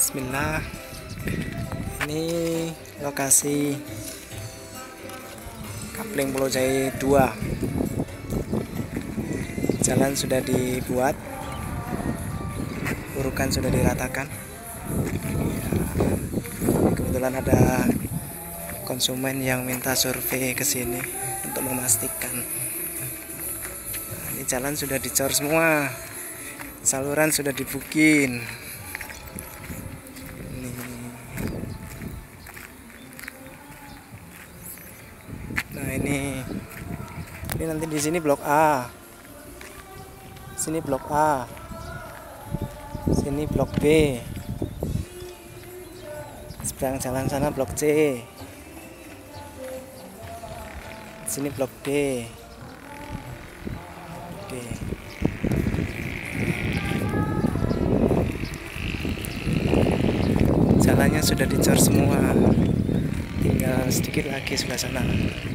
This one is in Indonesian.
Bismillah. Ini lokasi Kapling Pulau Jaya 2. Jalan sudah dibuat, urukan sudah diratakan. Kebetulan ada konsumen yang minta survei ke sini untuk memastikan. Ini jalan sudah dicor semua, saluran sudah dibukin. Nah ini nanti di sini blok A, sini blok A, sini blok B, seberang jalan sana blok C, sini blok D. Jalannya sudah dicor semua, tinggal sedikit lagi sebelah sana.